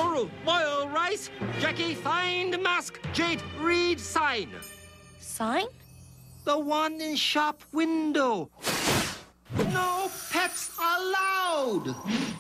Sorrel, boil rice. Jackie, find mask. Jade, read sign. Sign? The one in shop window. No pets allowed.